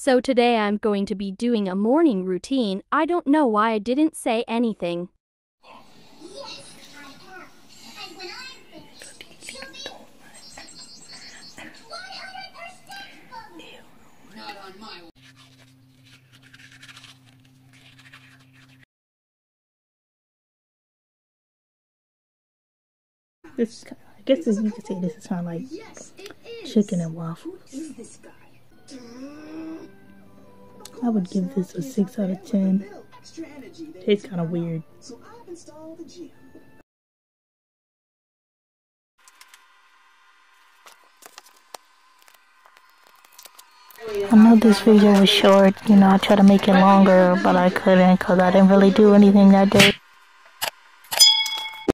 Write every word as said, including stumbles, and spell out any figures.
So today I'm going to be doing a morning routine. I don't know why I didn't say anything. This, I guess this, you could say this is kind of like chicken and waffles. I would give this a six out of ten. Tastes kind of weird. I know this video was short, you know, I tried to make it longer, but I couldn't because I didn't really do anything that day.